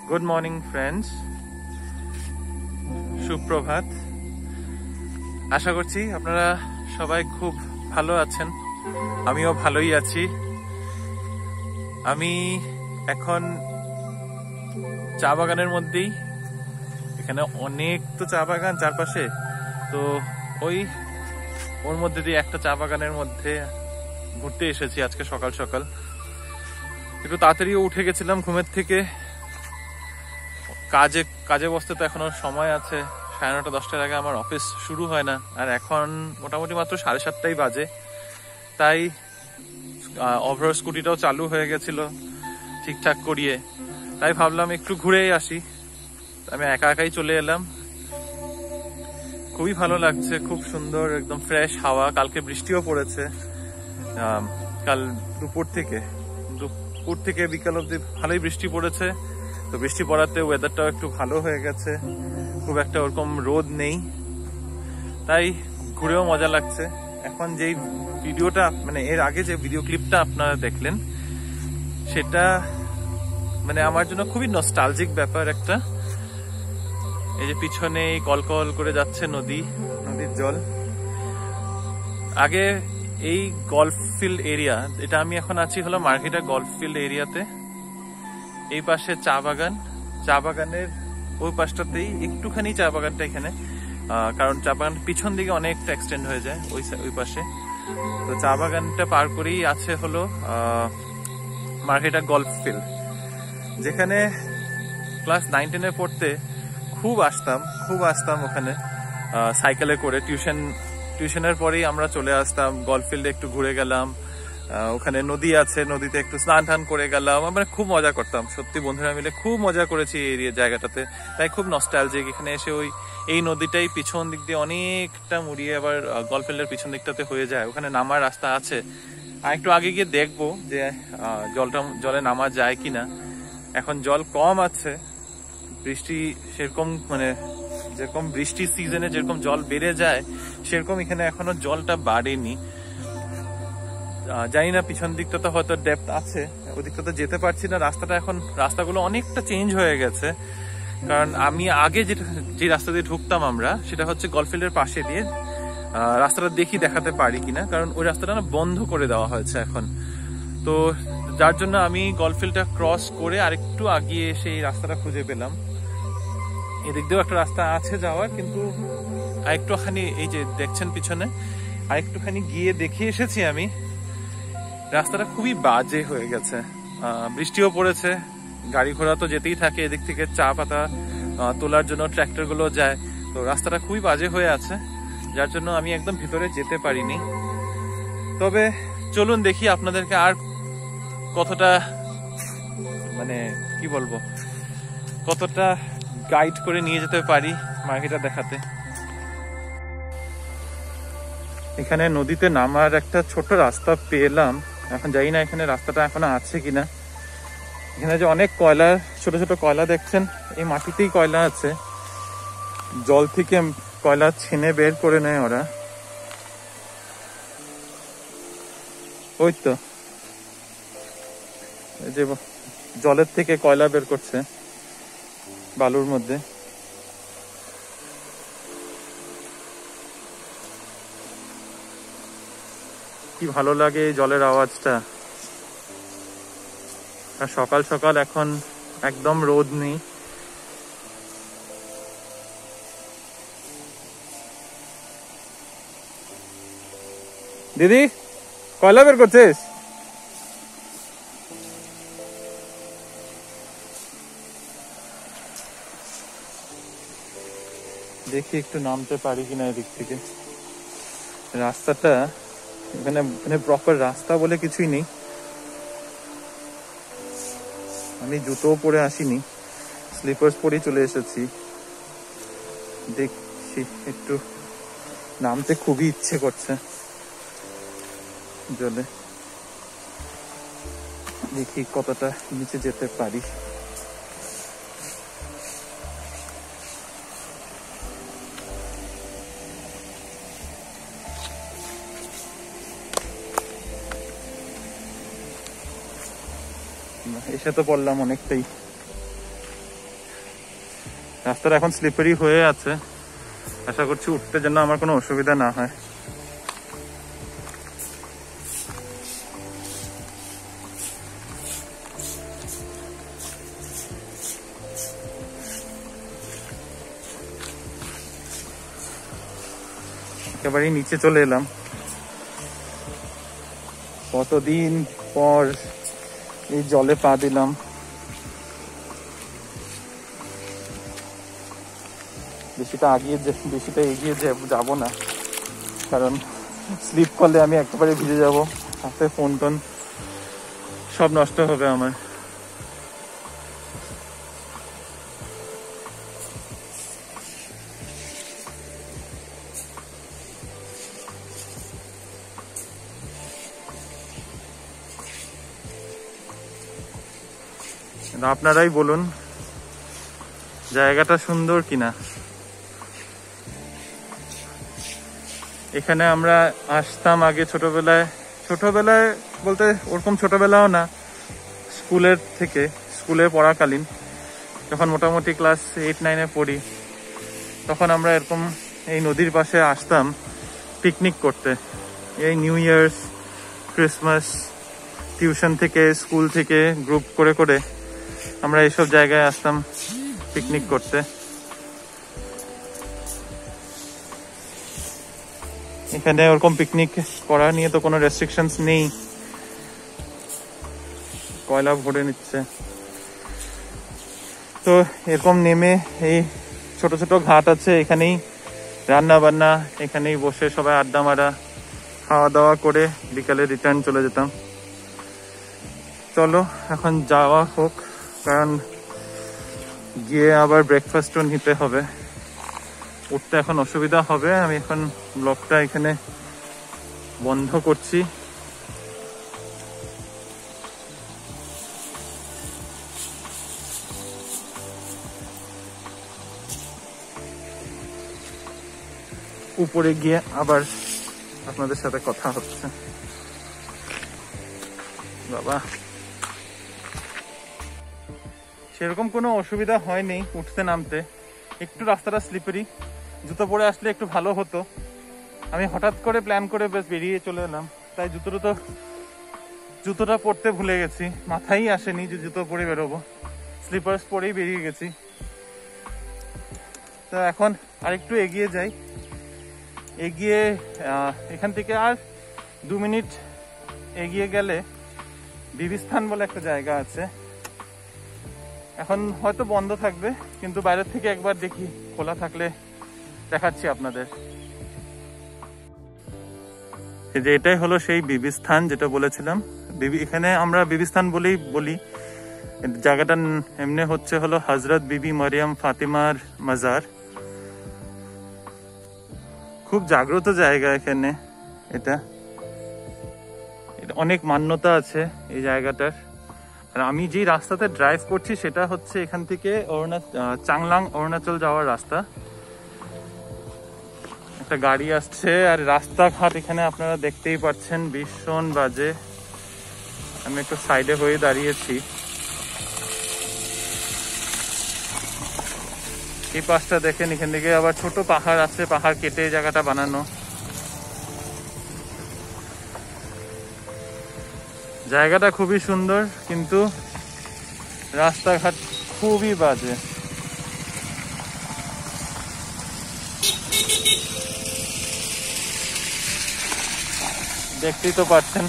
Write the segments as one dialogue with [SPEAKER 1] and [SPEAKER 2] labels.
[SPEAKER 1] Good morning friends, সুপ্রভাত। আশা করছি আপনারা সবাই খুব ভালো আছেন, আমিও ভালোই আছি। আমি এখন চা বাগানের মধ্যেই, এখানে অনেক তো চা বাগান চারপাশে, তো ওর মধ্যে দিয়ে একটা চা বাগানের মধ্যে ঘুরতে এসেছি আজকে সকাল সকাল। একটু তাড়াতাড়িও উঠে গেছিলাম ঘুমের থেকে, কাজে বসতে তো এখনো সময় আছে। 9:30 10টার আগে আমার অফিস শুরু হয় না, আর এখন মোটামুটি মাত্র 7:30টাই বাজে। তাই ওভার স্কুটিটাও চালু হয়ে গেছিল ঠিকঠাক করিয়ে, তাই ভাবলাম একটু ঘুরেই আসি। আমি একা একাই চলে এলাম। খুবই ভালো লাগছে, খুব সুন্দর একদম ফ্রেশ হাওয়া। কালকে বৃষ্টিও পড়েছে, কাল দুপুর থেকে বিকাল অব্দি ভালোই বৃষ্টি পড়েছে। তো বৃষ্টি পড়াতে ওয়েদারটাও একটু ভালো হয়ে গেছে, খুব একটা ওরকম রোদ নেই, তাই ঘুরেও মজা লাগছে। এখন যেই ভিডিওটা, মানে এর আগে যে ভিডিও ক্লিপটা আপনারা দেখলেন, সেটা মানে আমার জন্য খুবই নস্টালজিক ব্যাপার একটা। এই যে পিছনে কলকল করে যাচ্ছে নদীর জল। আগে এই গলফ ফিল্ড এরিয়া, এটা আমি এখন আছি হলো মার্কেটা গলফ ফিল্ড এরিয়াতে। এই পাশে চা বাগানের ওই পাশটাতেই একটুখানি চা বাগানটা এখানে, কারণ চা বাগান পিছন দিকে অনেকটা এক্সটেন্ড হয়ে যায় ওই পাশে। তো চা বাগানটা পার করেই আছে হলো মার্কেটা গলফ ফিল্ড, যেখানে ক্লাস 9-10-এ পড়তে খুব আসতাম ওখানে সাইকেলে করে। টিউশনের পরেই আমরা চলে আসতাম গলফ ফিল্ডে, একটু ঘুরে গেলাম। ওখানে নদী আছে, নদীতে একটু স্নান টান করে গেলাম। আমরা খুব মজা করতাম, সত্যি বন্ধুরা মিলে খুব মজা করেছি এই জায়গাটাতে। তাই খুব নস্টালজিক। এখানে এসে এই নদীটাই পিছন দিক দিয়ে অনেকটা মুড়িয়ে আবার গলফ ফিল্ডের পিছন দিকটাতে হয়ে যায়। ওখানে নামার রাস্তা আছে, আর একটু আগে গিয়ে দেখবো যে জলে নামা যায় কিনা। এখন জল কম আছে, বৃষ্টি সেরকম, মানে যেরকম বৃষ্টির সিজনে যেরকম জল বেড়ে যায় সেরকম এখানে এখনো জলটা বাড়েনি। জানি না পিছন দিকটাতে হয়তো ডেপথ আছে, ওই দিকটাতে যেতে পারছি না। রাস্তাগুলো অনেকটা চেঞ্জ হয়ে গেছে, কারণ আমি আগে যে রাস্তা দিয়ে ঢুকতাম আমরা, সেটা হচ্ছে গলফিল্ডের পাশে দিয়ে। রাস্তাটা দেখাতে পারি কিনা, কারণ ওই রাস্তাটা না বন্ধ করে দেওয়া হয়েছে এখন। তো যার জন্য আমি গলফিল্ডটা ক্রস করে আরেকটু আগিয়ে এসে এই রাস্তাটা খুঁজে পেলাম। এদিক দিয়েও একটা রাস্তা আছে যাওয়ার, কিন্তু আরেকটুখানি, এই যে দেখছেন পিছনে, আরেকটুখানি গিয়ে দেখে এসেছি আমি। রাস্তাটা খুবই বাজে হয়ে গেছে, বৃষ্টিও পড়েছে, গাড়ি ঘোড়া তো যেতেই থাকে। এদিক থেকে চা পাতা তোলার জন্য ট্র্যাক্টর গুলো যায়, তো রাস্তাটা খুবই বাজে হয়ে আছে, যার জন্য আমি একদম ভিতরে যেতে পারিনি। তবে চলুন দেখি আপনাদেরকে আর কতটা, মানে কি বলবো, কতটা গাইড করে নিয়ে যেতে পারি মার্কেটটা দেখাতে। এখানে নদীতে নামার একটা ছোট রাস্তা পেলাম। এখন জানি না এখানে রাস্তাটা এখনো আছে কিনা। এখানে যে অনেক কয়লার, ছোট ছোট কয়লা দেখছেন, এই মাটিতেই কয়লা আছে। জল থেকে কয়লা ছেনে বের করে নেয় ওরা। ওই তো যে জলের থেকে কয়লা বের করছে বালুর মধ্যে। কি ভালো লাগে এই জলের আওয়াজটা। আর সকাল সকাল এখন একদম রোদ নেই। দিদি, কয়লা বের করছিস? দেখি একটু নামতে পারি কিনা এদিক থেকে। রাস্তাটা এখানে প্রপার রাস্তা বলে কিছুই নেই। আমি জুতোও পরে আসিনি, স্লিপার্স পরেই চলে এসেছি। দেখছি, একটু নামতে খুবই ইচ্ছে করছে জলে। দেখি কতটা নিচে যেতে পারি। এসে তো পড়লাম অনেকটাই। রাস্তাটা এখন স্লিপারি হয়ে আছে, আশা করছি উঠতে যেন আমার কোনো অসুবিধা না হয়। একেবারেই নিচে চলে এলাম, কতদিন পর এই জলে পা দিলাম। বেশিটা এগিয়ে যাব না, কারণ স্লিপ করলে আমি একেবারে ভিজে যাব, হাতে ফোন টোন সব নষ্ট হবে আমার। আপনারাই বলুন জায়গাটা সুন্দর কিনা। এখানে আমরা আসতাম আগে ছোটবেলায় বলতে ওরকম ছোটবেলাও না, স্কুলে পড়াকালীন, যখন মোটামুটি ক্লাস 8-9-এ পড়ি, তখন আমরা এরকম এই নদীর পাশে আসতাম পিকনিক করতে। এই নিউ ইয়ার্স, ক্রিসমাস, টিউশন থেকে, স্কুল থেকে গ্রুপ করে আমরা এইসব জায়গায় আসতাম পিকনিক করতে। এখানে ওরকম পিকনিক করা নিয়ে তো কোনো রেস্ট্রিকশনস নেই, কয়লা ভরে নিচ্ছে। তো এরকম নেমে এই ছোট ছোট ঘাট আছে, এখানেই রান্না বান্না, এখানেই বসে সবাই আড্ডা মারা, খাওয়া দাওয়া করে বিকালে রিটার্ন চলে যেতাম। চলো এখন যাওয়া হোক, কারণ গিয়ে আবার ব্রেকফাস্টও নিতে হবে, উঠতে এখন অসুবিধা হবে। আমি এখন ব্লগটা এখানে বন্ধ করছি। উপরে গিয়ে আবার আপনাদের সাথে কথা হচ্ছে। বাবা, সেরকম কোনো অসুবিধা হয়নি উঠতে নামতে, একটু রাস্তাটা স্লিপারি, জুতো পরে আসলে একটু ভালো হতো। আমি হঠাৎ করে প্ল্যান করে বেশ বেরিয়ে চলে এলাম, তাই জুতোটা পরতে ভুলে গেছি, মাথায় আসেনি যে জুতো পরে বেরোবো, স্লিপার্স পরেই বেরিয়ে গেছি। তো এখন আরেকটু এগিয়ে যাই, এখান থেকে আর 2 মিনিট এগিয়ে গেলে বিবিস্থান বলে একটা জায়গা আছে। এখন হয়তো বন্ধ থাকবে, কিন্তু বাইরের থেকে একবার দেখি, খোলা থাকলে দেখাচ্ছি আপনাদের। যে এটাই হলো সেই বিবিস্থান যেটা বলেছিলাম। এখানে আমরা বিবিস্থান বলেই বলি, জায়গাটার এমনি হলো হজরত বিবি মরিয়ম ফাতিমার মাজার। খুব জাগ্রত জায়গা এখানে, এটা অনেক মান্যতা আছে এই জায়গাটার। আর আমি যে রাস্তাতে ড্রাইভ করছি সেটা হচ্ছে এখান থেকে চাংলাং অরুণাচল যাওয়ার রাস্তা। একটা গাড়ি আসছে, আর রাস্তাঘাট এখানে আপনারা দেখতেই পাচ্ছেন ভীষণ বাজে। আমি একটু সাইডে হয়ে দাঁড়িয়েছি। এই পাশটা দেখেন, এখান থেকে আবার ছোট পাহাড় আছে, পাহাড় কেটে এই জায়গাটা বানানো। জায়গাটা খুবই সুন্দর, কিন্তু রাস্তাঘাট খুবই বাজে। দেখতেই তো পাচ্ছেন।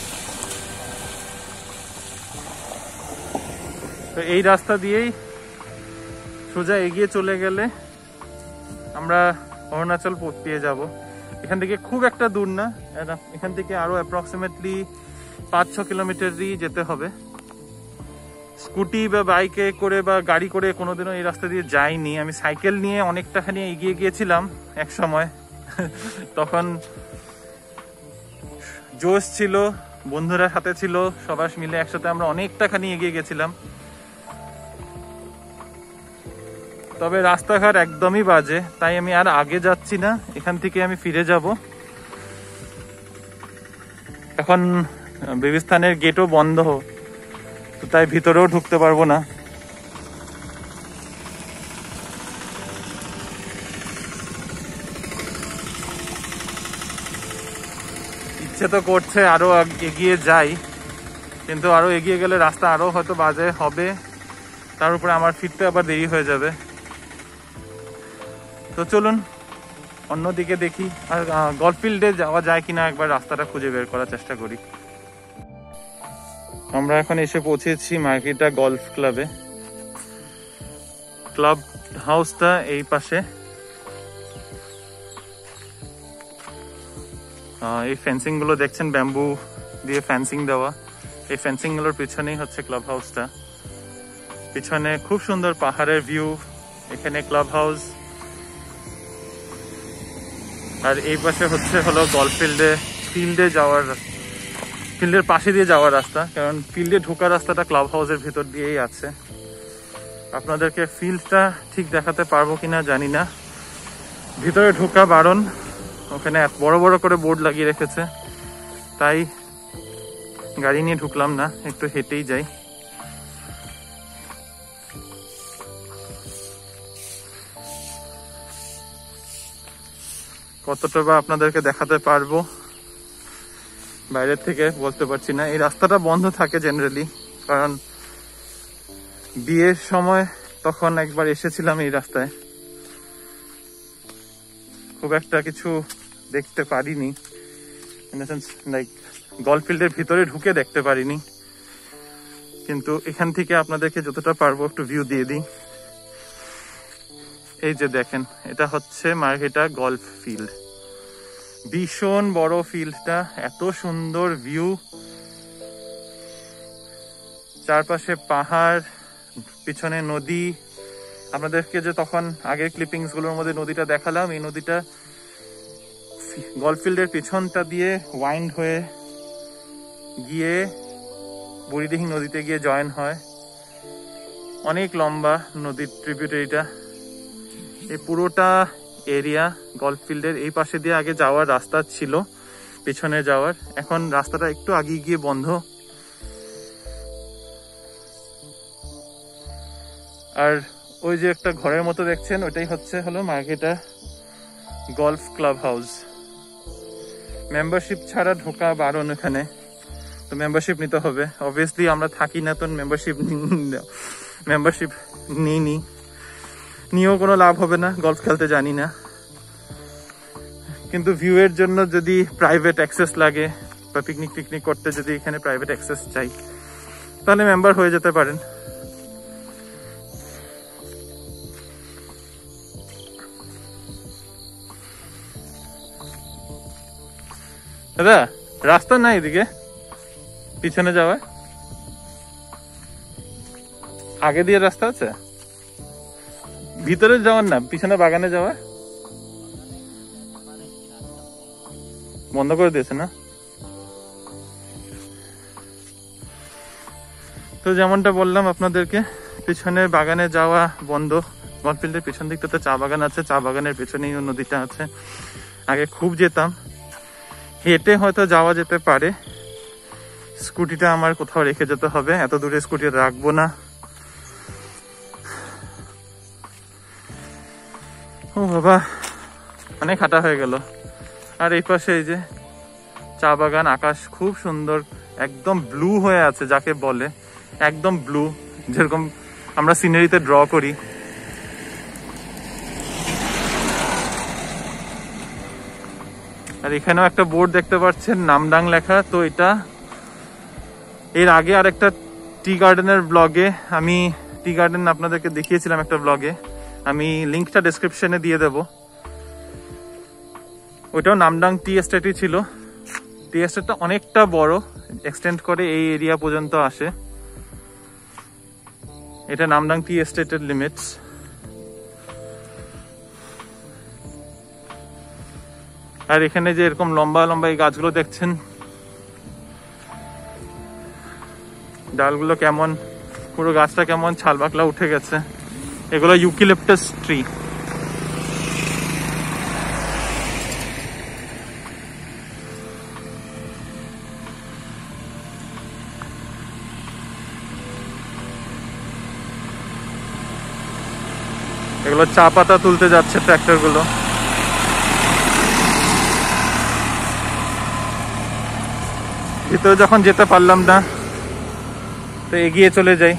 [SPEAKER 1] তো এই রাস্তা দিয়েই সোজা এগিয়ে চলে গেলে আমরা অরুণাচল পেয়ে যাব। এখান থেকে খুব একটা দূর না, এখান থেকে আরো অ্যাপ্রক্সিমেটলি 5-6 কিলোমিটারই যেতে হবে। স্কুটি বা বাইকে করে বা গাড়ি করে কোনোদিনও এই রাস্তা দিয়ে যাইনি। আমি সাইকেল নিয়ে অনেকটাখানি এগিয়ে গিয়েছিলাম এক সময়। তখন জোশ ছিল, বন্ধুরা সাথে ছিল, সবাই মিলে একসাথে আমরা অনেকটাখানি এগিয়ে গেছিলাম। তবে রাস্তাঘাট একদমই বাজে, তাই আমি আর আগে যাচ্ছি না, এখান থেকে আমি ফিরে যাব। এখন বিবিস্থানের গেটও বন্ধ, তো তাই ভিতরেও ঢুকতে পারবো না। তো করছে আরো এগিয়ে যাই, কিন্তু আরো এগিয়ে গেলে রাস্তা আরো হয়তো বাজে হবে, তার উপরে আমার ফিরতে আবার দেরি হয়ে যাবে। তো চলুন অন্যদিকে দেখি, আর গলফ ফিল্ডে যাওয়া যায় কিনা একবার রাস্তাটা খুঁজে বের করার চেষ্টা করি। আমরা এখন এসে পৌঁছেছি মার্কেটা গলফ ক্লাবে। ক্লাব হাউসটা এই পাশে। এই ফেন্সিং গুলো দেখছেন, ব্যাম্বু দিয়ে ফেন্সিং দেওয়া। এই ফেন্সিং গুলোর পিছনেই হচ্ছে ক্লাব হাউসটা। পিছনে খুব সুন্দর পাহাড়ের ভিউ, এখানে ক্লাব হাউস, আর এই পাশে হলো গলফ ফিল্ডের পাশে দিয়ে যাওয়ার রাস্তা, কারণ ফিল্ডে ঢোকার রাস্তাটা ক্লাব হাউসের ভিতর দিয়েই আছে। আপনাদেরকে ফিল্ডটা ঠিক দেখাতে পারবো কিনা জানি না, ভিতরে ঢোকা বারণ, ওখানে বড় বড় করে বোর্ড লাগিয়ে রেখেছে, তাই গাড়ি নিয়ে ঢুকলাম না, একটু হেঁটেই যাই। কতটা বা আপনাদেরকে দেখাতে পারবো বাইরের থেকে বলতে পারছি না। এই রাস্তাটা বন্ধ থাকে জেনারেলি, কারণ বিয়ের সময় তখন একবার এসেছিলাম এই রাস্তায়, খুব একটা কিছু দেখতে পারিনি, in the sense like golf ফিল্ডের ভিতরে ঢুকে দেখতে পারিনি, কিন্তু এখান থেকে আপনাদেরকে যতটা পারবো একটু ভিউ দিয়ে দিই। এই যে দেখেন, এটা হচ্ছে মার্কেটা গলফ ফিল্ড। ভীষণ বড় ফিল্ডটা, এত সুন্দর ভিউ, চারপাশে পাহাড়, পিছনে নদী। আপনাদেরকে যে তখন আগের ক্লিপিংস গুলোর মধ্যে নদীটা দেখালাম, এই নদীটা গলফ ফিল্ডের পিছনটা দিয়ে ওয়াইন্ড হয়ে গিয়ে বুড়িদিঘি নদীতে গিয়ে জয়েন হয়। অনেক লম্বা নদীর ট্রিবিউটারিটা। এই পুরোটা এরিয়া গলফ ফিল্ডের এই পাশে দিয়ে আগে যাওয়ার রাস্তা ছিল, পিছনে যাওয়ার, এখন রাস্তাটা একটু আগিয়ে গিয়ে বন্ধ। আর ওই যে একটা ঘরের মতো দেখছেন, ওইটাই হলো মার্কেটা গলফ ক্লাব হাউস। মেম্বারশিপ ছাড়া ঢোকা বারণ এখানে, তো মেম্বারশিপ নিতে হবে। অবভিয়াসলি আমরা থাকি না, তো মেম্বারশিপ নিয়েও কোনো লাভ হবে না, গলফ খেলতে জানি না। কিন্তু ভিউ এর জন্য যদি প্রাইভেট অ্যাক্সেস লাগে বা পিকনিক করতে যদি এখানে প্রাইভেট অ্যাক্সেস চাই, তাহলে মেম্বার হয়ে যেতে পারেন। দাদা, রাস্তা নাই এদিকে পিছনে যাওয়া, আগে দিয়ে রাস্তা আছে, ভিতরে যাওয়ার না পিছনে বাগানে যাওয়া বন্ধ করে দিয়েছে না? তো যেমনটা বললাম আপনাদেরকে, পিছনে বাগানে যাওয়া বন্ধ। গলফ ফিল্ডের পিছন দিকটাতে চা বাগান আছে, চা বাগানের পেছনেই নদীটা আছে। আগে খুব যেতাম, হেঁটে হয়তো যাওয়া যেতে পারে, স্কুটিটা আমার কোথাও রেখে যেতে হবে, এত দূরে স্কুটি রাখবো না। ও বাবা, অনেক হাঁটা হয়ে গেল। আর এই পাশে এই যে চা বাগান, আকাশ খুব সুন্দর, একদম ব্লু হয়ে আছে, যাকে বলে একদম ব্লু, যেরকম আমরা সিনারিতে ড্র করি। আর এখানেও একটা বোর্ড দেখতে পাচ্ছেন, নামডাং লেখা। তো এটা এর আগে আরেকটা টি গার্ডেনের ব্লগে, আমি টি গার্ডেন আপনাদেরকে দেখিয়েছিলাম একটা ব্লগে, আমি লিঙ্কটা ডেসক্রিপশনে দিয়ে দেব। ওইটাও নামডাং টি এস্টেটই ছিল। টি এস্টেটটা অনেকটা বড়, এক্সটেন্ড করে এই এরিয়া পর্যন্ত আসে। এটা নামডাং টি এস্টেটের লিমিটস। আর এখানে যে এরকম লম্বা লম্বা এই গাছগুলো দেখছেন, ডালগুলো কেমন, পুরো গাছটা কেমন ছালবাকলা উঠে গেছে, এগুলো ইউক্যালিপটাস ট্রি। এগুলো চা পাতা তুলতে যাচ্ছে ট্রাক্টর গুলো। ভিতরে যখন যেতে পারলাম না তো এগিয়ে চলে যাই।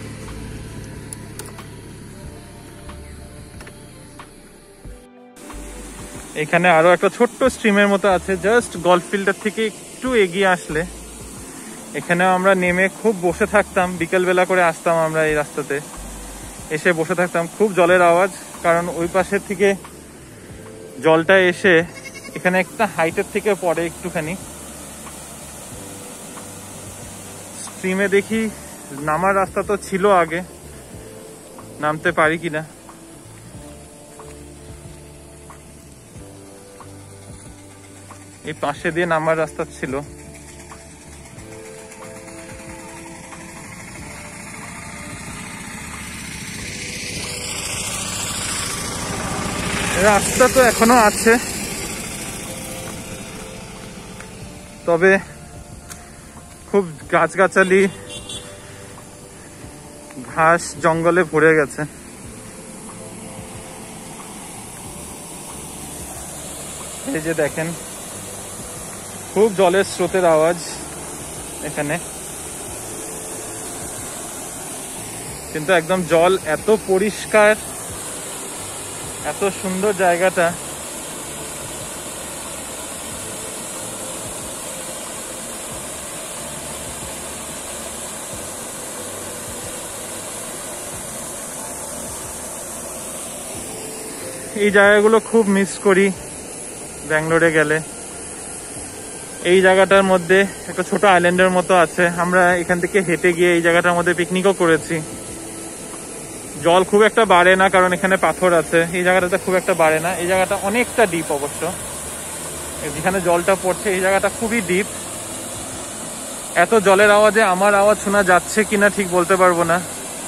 [SPEAKER 1] এখানে আরো একটা ছোট্ট স্ট্রিমের মতো আছে, জাস্ট গলফ ফিল্ডের থেকে একটু এগিয়ে আসলে। এখানে আমরা নেমে খুব বসে থাকতাম, বিকেল বেলা করে আসতাম আমরা এই রাস্তাতে, এসে বসে থাকতাম। খুব জলের আওয়াজ, কারণ ওই পাশের থেকে জলটা এসে এখানে একটা হাইটের থেকে পড়ে একটুখানি। স্ট্রিমে দেখি নামার রাস্তা তো ছিল আগে, নামতে পারি কিনা। এই পাশে দিয়ে নামার রাস্তা ছিল। রাস্তা তো এখনো আছে, তবে খুব গাছগাছালি, ঘাস জঙ্গলে ভরে গেছে। এই যে দেখেন, খুব জলের স্রোতের আওয়াজ এখানে, কিন্তু একদম জল এত পরিষ্কার, এত সুন্দর জায়গাটা। এই জায়গাগুলো খুব মিস করি ব্যাঙ্গালোরে গেলে। এই জায়গাটার মধ্যে একটা ছোট আইল্যান্ডের মতো আছে, আমরা এখান থেকে হেঁটে গিয়ে এই জায়গাটার মধ্যে পিকনিকও করেছি। জল খুব একটা বাড়ে না, কারণ এখানে পাথর আছে। এই জায়গাটাতে খুব একটা বাড়ে না। এই জায়গাটা অনেকটা ডিপ অবশ্য, যেখানে জলটা পড়ছে এই জায়গাটা খুবই ডিপ। এত জলের আওয়াজে আমার আওয়াজ শোনা যাচ্ছে কিনা ঠিক বলতে পারবো না।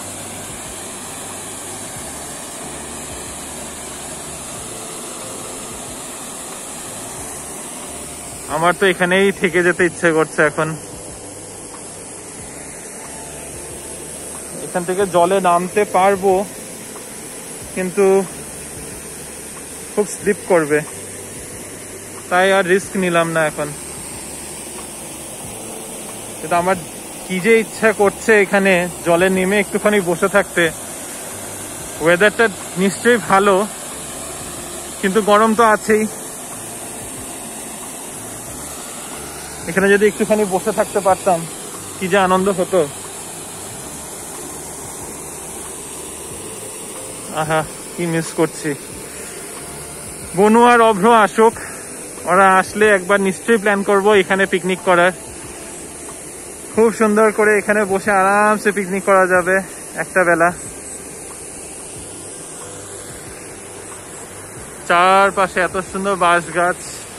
[SPEAKER 1] আমার তো এখানেই থেকে যেতে ইচ্ছে করছে এখন। এখান থেকে জলে নামতে পারবো, কিন্তু খুব স্লিপ করবে, তাই আর রিস্ক নিলাম না এখন। কিন্তু আমার কি যে ইচ্ছা করছে এখানে জলে নেমে একটুখানি বসে থাকতে। ওয়েদারটা নিশ্চয়ই ভালো, কিন্তু গরম তো আছেই। এখানে যদি একটুখানি বসে থাকতে পারতাম কি যে আনন্দ হতো। আহা, কি মিস করছি। বনু আর অভ্র আসুক, ওরা আসলে একবার নিশ্চয়ই প্ল্যান করব এখানে পিকনিক করার। খুব সুন্দর করে এখানে বসে আরামসে পিকনিক করা যাবে একটা বেলা। চারপাশে এত সুন্দর বাঁশ গাছ,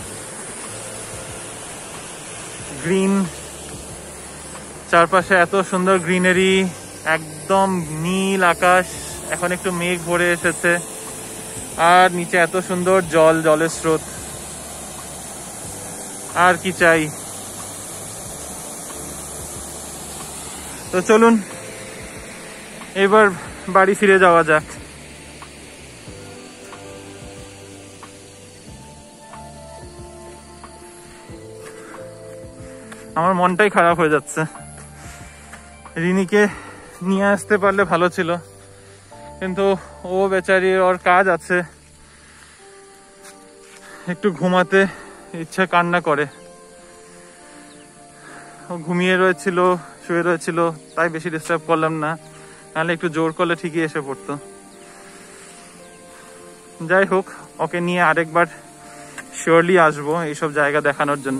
[SPEAKER 1] গ্রিন, চারপাশে এত সুন্দর গ্রিনারি, একদম নীল আকাশ। এখন একটু মেঘ ভরে এসেছে, আর নিচে এত সুন্দর জল, জলের স্রোত। আর কি চাই। তো চলুন এবার বাড়ি ফিরে যাওয়া যাক। আমার মনটাই খারাপ হয়ে যাচ্ছে। রিনিকে নিয়ে আসতে পারলে ভালো ছিল, কিন্তু ও বেচারি, ওর কাজ আছে, একটু ঘুমাতে ইচ্ছা কান্না করে। ও ঘুমিয়ে রয়েছিল, শুয়ে রয়েছিল, তাই বেশি ডিস্টার্ব করলাম না, নাহলে একটু জোর করলে ঠিকই এসে পড়তো। যাই হোক, ওকে নিয়ে আরেকবার শিওরলি আসবো এইসব জায়গা দেখানোর জন্য।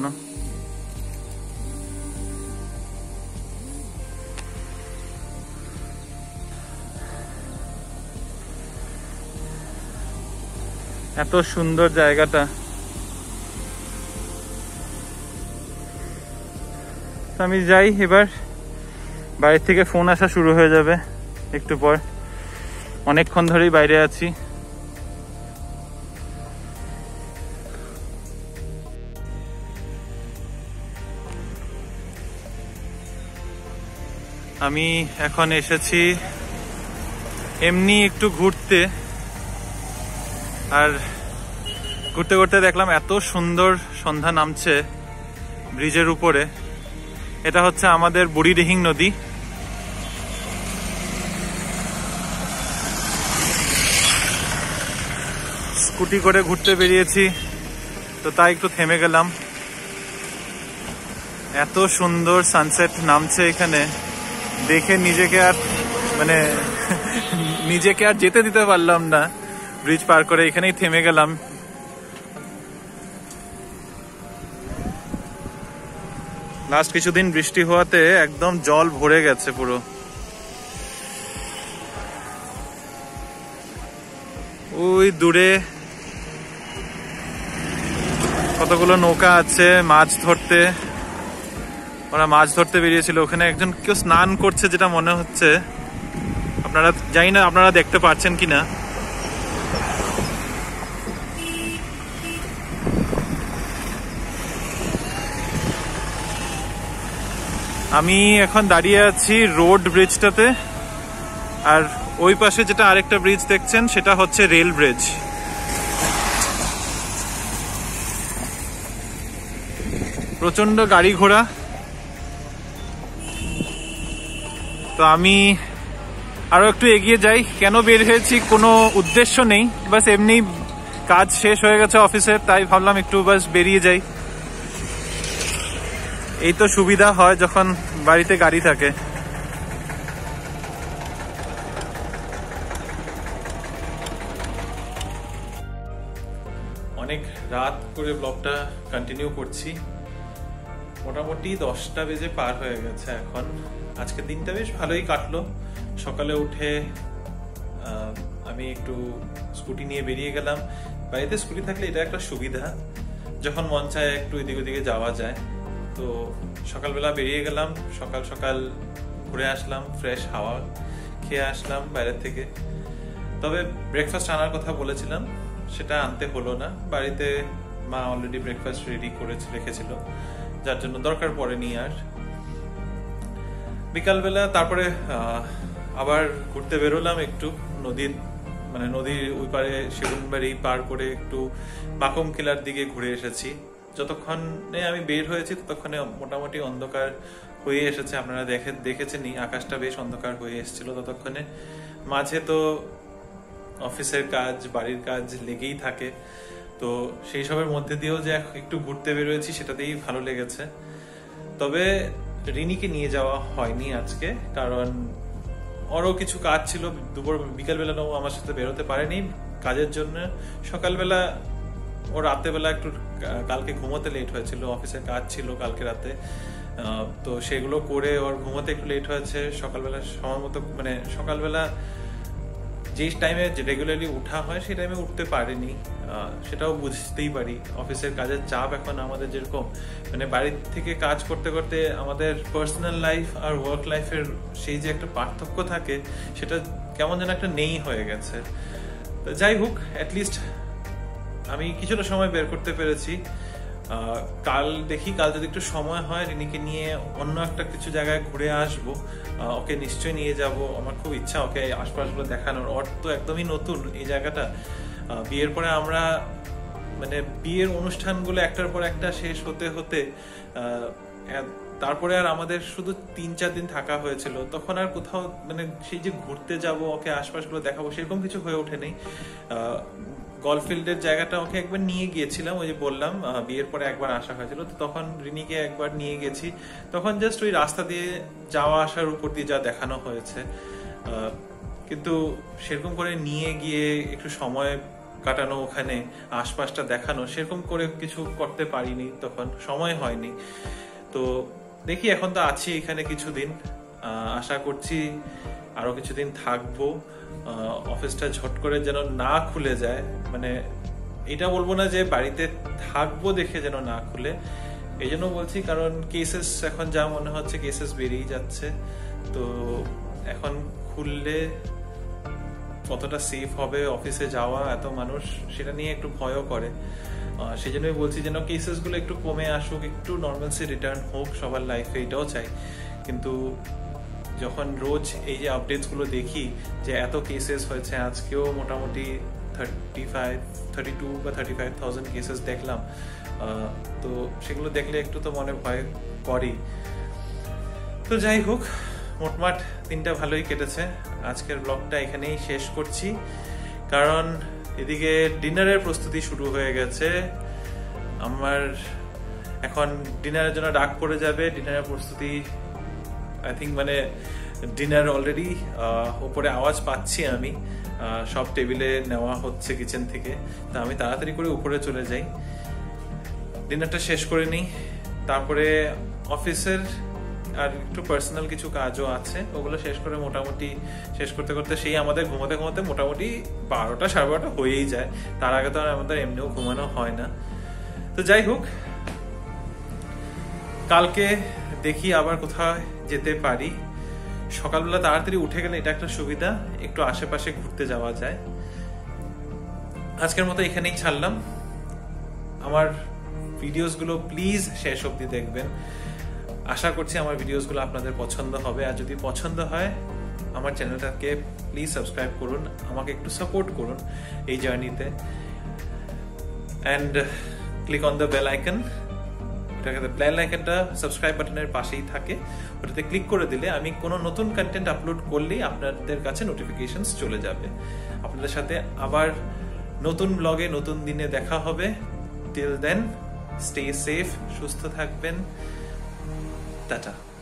[SPEAKER 1] এত সুন্দর জায়গাটা। আমি যাই এবার, বাইরে থেকে ফোন আসা শুরু হয়ে যাবে একটু পর। অনেকক্ষণ ধরেই বাইরে আছি। আমি এখন এসেছি এমনি একটু ঘুরতে, আর ঘুরতে ঘুরতে দেখলাম এত সুন্দর সন্ধ্যা নামছে ব্রিজের উপরে। এটা হচ্ছে আমাদের বুড়িদিহিং নদী। স্কুটি করে ঘুরতে বেরিয়েছি, তো তাই একটু থেমে গেলাম। এত সুন্দর সানসেট নামছে এখানে, দেখে নিজেকে আর যেতে দিতে পারলাম না। ব্রিজ পার করে এখানেই থেমে গেলাম। লাস্ট কিছুদিন বৃষ্টি হওয়াতে একদম জল ভরে গেছে পুরো। ওই দূরে কতগুলো নৌকা আছে মাছ ধরতে, ওরা মাছ ধরতে বেরিয়েছিল। ওখানে একজন কেউ স্নান করছে যেটা মনে হচ্ছে, আপনারা জানি না আপনারা দেখতে পাচ্ছেন কিনা। আমি এখন দাঁড়িয়ে আছি রোড ব্রিজটাতে, আর ওই পাশে যেটা আরেকটা ব্রিজ দেখছেন সেটা হচ্ছে রেল ব্রিজ। প্রচন্ড গাড়ি ঘোড়া। তো আমি আরো একটু এগিয়ে যাই। কেন বের হয়েছি কোনো উদ্দেশ্য নেই, বাস এমনি কাজ শেষ হয়ে গেছে অফিসের, তাই ভাবলাম একটু বাস বেরিয়ে যাই। এই তো সুবিধা হয় যখন বাড়িতে গাড়ি থাকে। অনেক রাত করে ব্লগটা কন্টিনিউ করছি। মোটামুটি 10টা বেজে পার হয়ে গেছে এখন। আজকের দিনটা বেশ ভালোই কাটলো। সকালে উঠে আমি একটু স্কুটি নিয়ে বেরিয়ে গেলাম। বাড়িতে স্কুটি থাকলে এটা একটা সুবিধা, যখন মন চায় একটু এদিক ওদিকে যাওয়া যায়। তো সকালবেলা বেরিয়ে গেলাম, সকাল সকাল ঘুরে আসলাম, ফ্রেশ হাওয়া খেয়ে আসলাম বাইরের থেকে। তবে ব্রেকফাস্ট আনার কথা বলেছিলাম, সেটা আনতে হলো না। বাড়িতে মা অলরেডি ব্রেকফাস্ট রেডি করে রেখেছিল, যার জন্য দরকার পড়েনি আর। বিকালবেলা তারপরে আবার ঘুরতে বেরোলাম একটু নদীর ওই পারে সেগুনবাড়ি পার করে একটু বাকম কিলার দিকে ঘুরে এসেছি। যতক্ষণে আমি বের হয়েছি ততক্ষণে মোটামুটি অন্ধকার হয়ে এসেছে। আপনারা দেখেছেনই আকাশটা বেশ অন্ধকার হয়ে এসেছিল ততক্ষণে। মাঝে তো অফিসের কাজ, বাড়ির কাজ লেগেই থাকে, তো সেই সবের মধ্যে দিয়েও যে একটু ঘুরতে বেরোয়েছি সেটাতেই ভালো লেগেছে। তবে রিনিকে নিয়ে যাওয়া হয়নি আজকে, কারণ ওরও কিছু কাজ ছিল। বিকালবেলাও আমার সাথে বেরোতে পারেনি কাজের জন্য। সকালবেলা ও রাতেবেলা একটু কালকে ঘুমোতে লেট হয়েছিল, অফিসের কাজ ছিল কালকে রাতে, তো সেগুলো করে ওর ঘুমোতে একটু লেট হয়েছে। সকালবেলা সময় মতো সকালবেলা যে টাইমে রেগুলারলি উঠা হয় সেই টাইমে উঠতে পারেনি, সেটাও বুঝতেই পারি। অফিসের কাজের চাপ এখন আমাদের যেরকম, বাড়ি থেকে কাজ করতে করতে আমাদের পার্সোনাল লাইফ আর ওয়ার্ক লাইফের সেই যে একটা পার্থক্য থাকে, সেটা কেমন যেন একটা নেই হয়ে গেছে। তো যাই হোক, অ্যাটলিস্ট আমি কিছুটা সময় বের করতে পেরেছি। কাল যদি একটু সময় হয় রিনিকে নিয়ে অন্য একটা কিছু জায়গায় ঘুরে আসবো। ওকে নিশ্চয়ই নিয়ে যাব, আমার খুব ইচ্ছা ওকে আশপাশগুলো দেখানোর। ওর তো একদমই নতুন এই জায়গাটা। বিয়ের পরে আমরা বিয়ের অনুষ্ঠানগুলো একটার পর একটা শেষ হতে হতে তারপরে আর আমাদের শুধু 3-4 দিন থাকা হয়েছিল। তখন আর কোথাও সেই যে ঘুরতে যাব, ওকে আশপাশগুলো দেখাবো, সেরকম কিছু হয়ে ওঠেনি। গলফ ফিল্ডের জায়গাটা ওকে একবার নিয়ে গিয়েছিলাম, ওই যে বললাম বিয়ের পরে একবার আসা হয়েছিল, তো তখন রিনিকে একবার নিয়ে গেছি। তখন জাস্ট ওই রাস্তা দিয়ে যাওয়া আসার উপর দিয়ে যা দেখানো হয়েছে, কিন্তু সেরকম করে নিয়ে গিয়ে একটু সময় কাটানো, ওখানে আশপাশটা দেখানো, সেরকম করে কিছু করতে পারিনি, তখন সময় হয়নি। তো দেখি, এখন তো আছি এখানে কিছুদিন, আশা করছি আরো কিছুদিন থাকবো। অফিসটা ঝট করে যেন না খুলে যায়, এটা বলবো না যে বাড়িতে থাকবো দেখে যেন না খুলে, এই জন্য বলছি। কারণ কেসেস এখন যা মনে হচ্ছে কেসেস বেড়েই যাচ্ছে, তো এখন খুললে কতটা সেফ হবে অফিসে যাওয়া, এত মানুষ, সেটা নিয়ে একটু ভয়ও করে। সেই জন্যই বলছি যেন কেসেস গুলো একটু কমে আসুক, একটু নর্মালসি রিটার্ন হোক সবার লাইফে, এটাও চাই। কিন্তু যখন রোজ এই যে আপডেটস গুলো দেখি যে এত কেসেস হয়েছে, আজকেও মোটামুটি 32 বা 35,000 কেসেস দেখলাম, তো সেগুলো দেখলে একটু তো মনে ভয় করেই। তো যাই হোক, মোটমাট দিনটা ভালোই কেটেছে। আজকের ব্লগটা এখানেই শেষ করছি, কারণ এদিকে ডিনারের প্রস্তুতি শুরু হয়ে গেছে। আমার এখন ডিনারের জন্য ডাক পড়ে যাবে। ডিনারের প্রস্তুতি আই থিঙ্ক মানে ডিনার অলরেডি উপরে আওয়াজ পাচ্ছি আমি, সব টেবিলে নেওয়া হচ্ছে কিচেন থেকে। তা আমি তাড়াতাড়ি করে উপরে চলে যাই, ডিনারটা শেষ করে নিই, তারপরে অফিসের আর একটু পার্সোনাল কিছু কাজও আছে, ওগুলো শেষ করে মোটামুটি শেষ করতে করতে সেই আমাদের ঘুমাতে ঘুমাতে মোটামুটি 12টা সাড়ে 12টা হয়েই যায়। তার আগে তো আর আমাদের এমনিও ঘুমানো হয় না। তো যাই হোক, কালকে দেখি আবার কোথায় যেতে পারি। সকালবেলা তাড়াতাড়ি উঠে গেলে এটা একটা সুবিধা, একটু আশেপাশে ঘুরতে যাওয়া যায়। আজকের মতো এখানেই ছাড়লাম। আমার ভিডিওসগুলো প্লিজ শেষ অবধি দেখবেন। আশা করছি আমার ভিডিওসগুলো আপনাদের পছন্দ হবে। আর যদি পছন্দ হয় আমার চ্যানেলটাকে প্লিজ সাবস্ক্রাইব করুন, আমাকে একটু সাপোর্ট করুন এই জার্নিতে। And click on the bell icon. Bell আইকনটা সাবস্ক্রাইব বাটনের পাশেই থাকে, ওটাতে ক্লিক করে দিলে আমি কোনো নতুন কন্টেন্ট আপলোড করলেই আপনাদের কাছে নোটিফিকেশনস চলে যাবে। আপনাদের সাথে আবার নতুন ব্লগে নতুন দিনে দেখা হবে। টিল দেন স্টে সেফ, সুস্থ থাকবেন। টাটা।